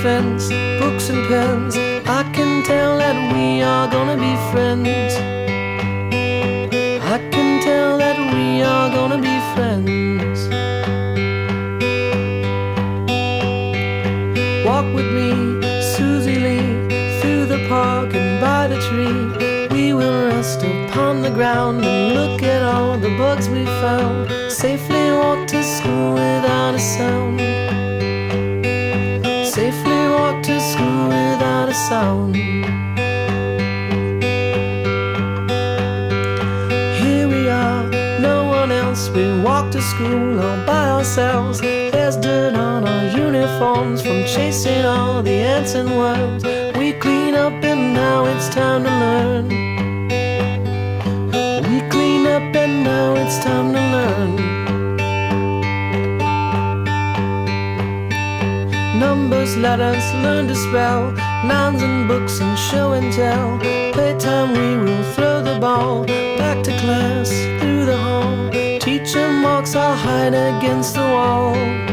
fence, books and pens. I can tell that we are gonna be friends. I can tell that we are gonna be friends. Walk with me, Susie Lee, through the park and by the tree. We will rest upon the ground and look at all the bugs we found. Safely walk to school without a sound. Safely walk to school without a sound. Here we are, no one else. We walk to school all by ourselves. There's dirt on our uniforms from chasing all the ants and worms. We clean up and now it's time to learn. We clean up and now it's time to learn. Numbers, letters, learn to spell, nouns and books and show and tell. Playtime we will throw the ball, back to class, through the hall. Teacher marks our hide against the wall.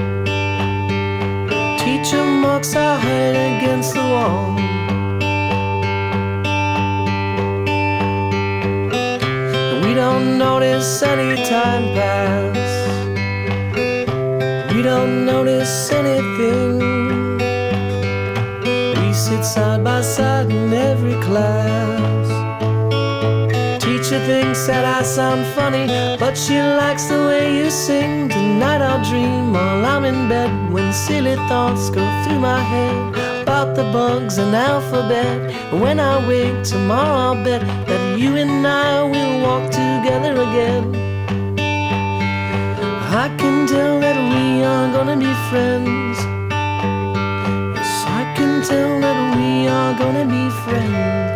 Teacher marks our hide against the wall. We don't notice any time pass. We don't notice anything. We sit side by side in every class. Teacher thinks that I sound funny, but she likes the way you sing. Tonight I'll dream while I'm in bed, when silly thoughts go through my head about the bugs and alphabet. And when I wake tomorrow I'll bet that you and I will walk together again. I can tell that we are gonna be friends. Yes, I can tell that we are gonna be friends.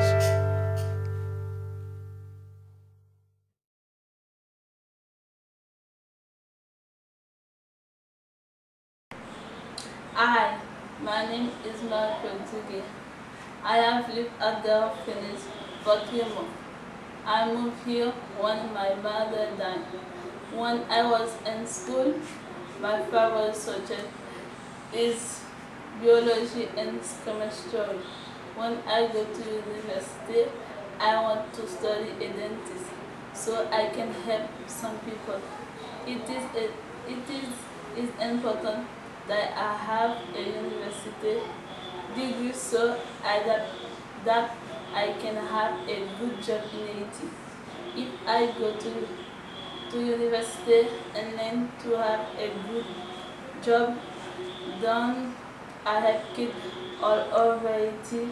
Hi, my name is Marco Duge. I have lived at the orphanage for 3 months. I moved here when my mother died. When I was in school, my favorite subject is biology and chemistry. When I go to university, I want to study a dentist so I can help some people. It is important that I have a university degree so that I can have a good job in Haiti. If I go to university and then to have a good job, then I have kids all over Haiti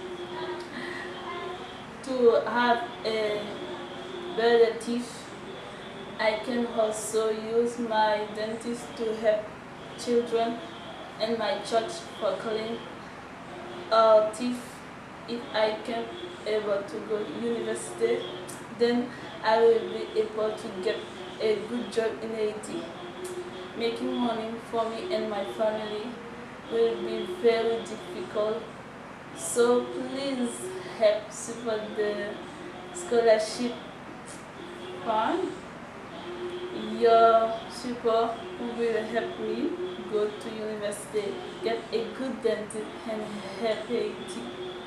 to have a better teeth. I can also use my dentist to help children and my church for cleaning teeth. If I can able to go to university, then I will be able to get a good job in Haiti. Making money for me and my family will be very difficult. So please help support the scholarship fund. Your support will help me go to university, get a good dentist and help Haiti.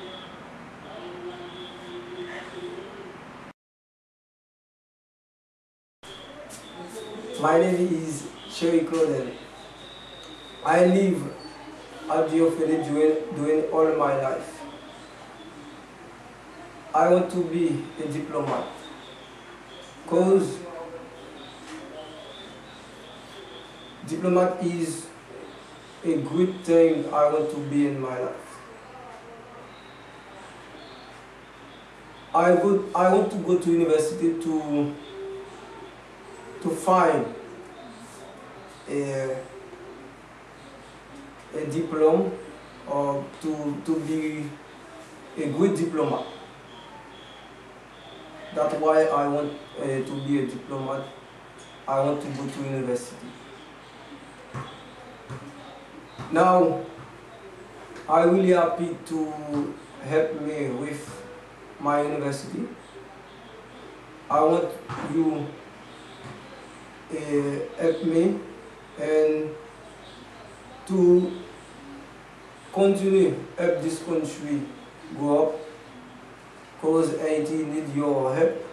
My name is Sherry Claudel. I live at the orphanage during all my life. I want to be a diplomat because diplomat is a good thing I want to be in my life. I want to go to university to find a diploma or to be a good diplomat. That's why I want to be a diplomat. I want to go to university. Now, I'm really happy to help me with my university. I want you help me and to continue help this country grow up, because Haiti need your help.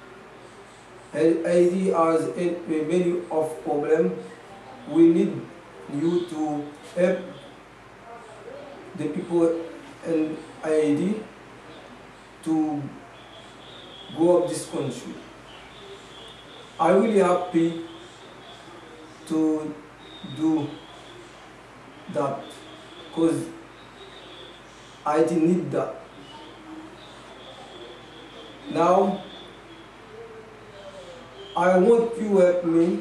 Haiti has a many of problem. We need you to help the people in Haiti to grow up this country. I'm really happy to do that, because I didn't need that. Now, I want you to help me.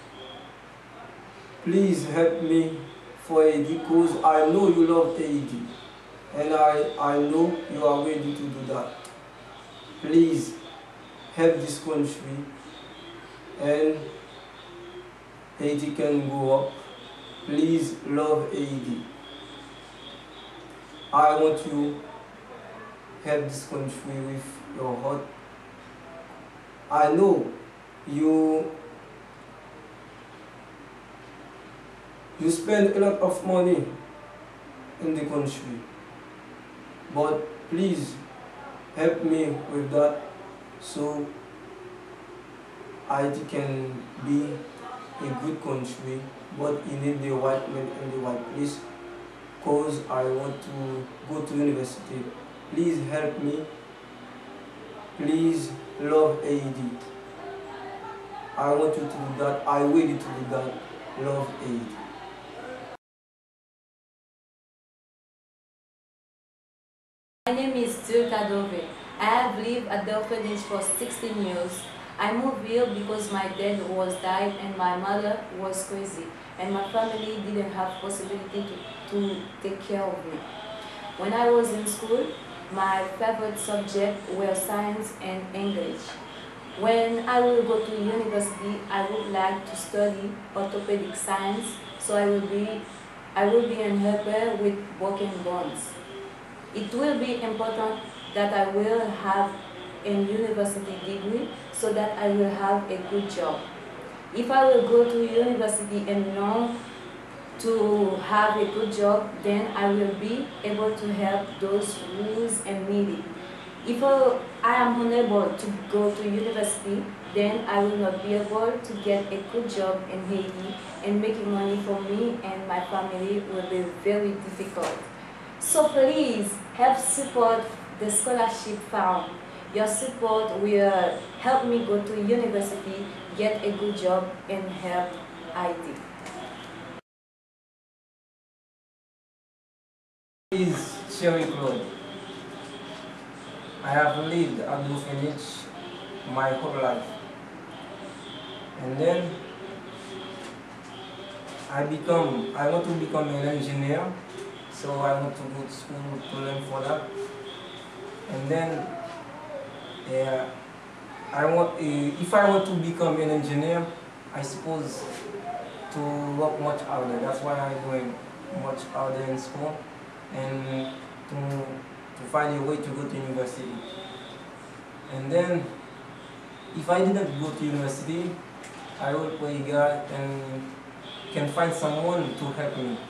Please help me for Haiti, because I know you love Haiti, and I know you are ready to do that. Please help this country, and Haiti can go up. Please love Haiti. I want you help this country with your heart. I know you spend a lot of money in the country, but please help me with that, so Haiti can be a good country, but you need the right man in the right place, because I want to go to university. Please help me. Please love Haiti. I want you to do that. I'm ready to do that. Love Haiti. My name is Dirka Dove. I have lived at the orphanage for 16 years. I moved here because my dad was died and my mother was crazy, and my family didn't have possibility to take care of me. When I was in school, my favorite subject were science and English. When I will go to university, I would like to study orthopedic science, so I will be an helper with broken bones. It will be important that I will have a university degree so that I will have a good job. If I will go to university and learn to have a good job, then I will be able to help those who and needy. If I am unable to go to university, then I will not be able to get a good job in Haiti, and making money for me and my family will be very difficult. So please help support the scholarship fund. Your support will help me go to university, get a good job, and help Haiti. Is Cherry Claude. I have lived at the orphanage my whole life, and then I want to become an engineer, so I want to go to school to learn for that, and then if I want to become an engineer, I suppose to work much harder. That's why I'm doing much harder in school, and to find a way to go to university. And then, if I didn't go to university, I will pray God and can find someone to help me.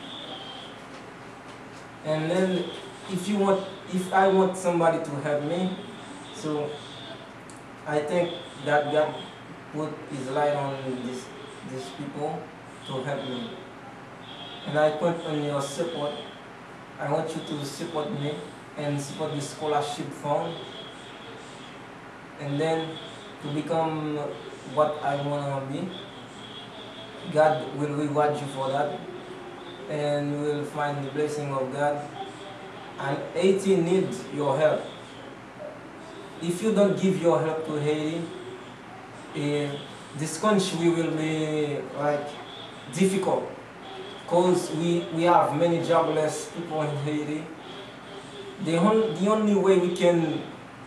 And then, if I want somebody to help me, so I think that God put His light on these people to help me. And I count on your support. I want you to support me and support the scholarship fund, and then to become what I want to be. God will reward you for that, and you will find the blessing of God. And Haiti needs your help. If you don't give your help to Haiti, this country will be like difficult, because we have many jobless people in Haiti. The only way we can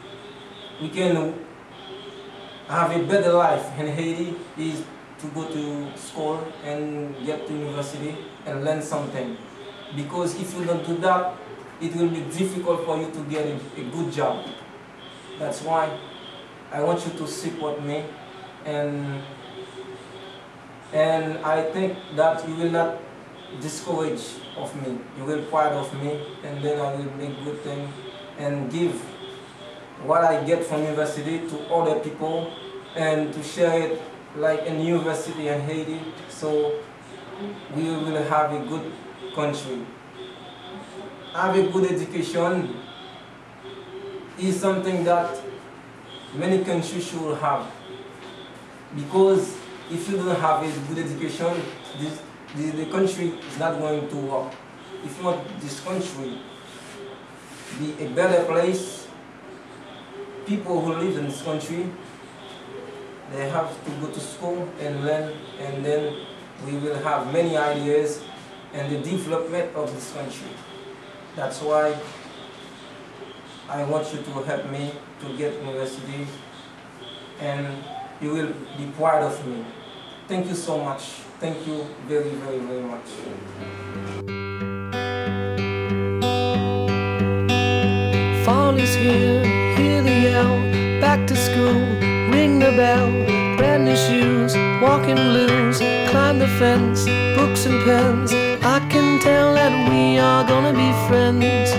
have a better life in Haiti is to go to school and get to university and learn something. Because if you don't do that, it will be difficult for you to get a good job. That's why I want you to support me, and I think that you will not discourage of me. You will proud of me, and then I will make good things and give what I get from university to other people and to share it like in university in Haiti, so we will have a good country. Have a good education is something that many countries should have, because if you don't have a good education, the country is not going to work. If you want this country to be a better place, people who live in this country, they have to go to school and learn, and then we will have many ideas and the development of this country. That's why I want you to help me to get university, and you will be proud of me. Thank you so much. Thank you very, very, very much. Fall is here, hear the yell, back to school, ring the bell, brand new shoes, walking blues, climb the fence, books and pens. I can tell that we are gonna be friends.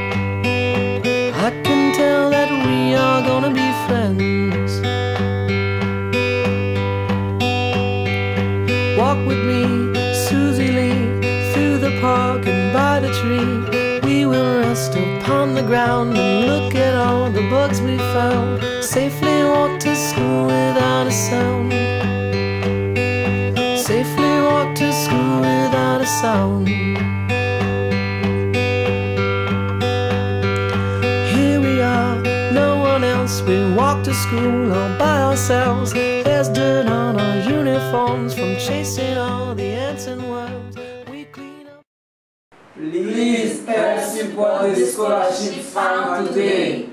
I can tell that we are gonna be friends. Walk with me, Susie Lee, through the park and by the tree. We will rest upon the ground and look at all the bugs we found. Safely walk to school without a sound. Safely walk to school without a sound. Here we are, no one else. We walk to school all by ourselves. There's dirt on our uniforms from chasing all the ants and worms. We clean up. Please help support the scholarship fund today.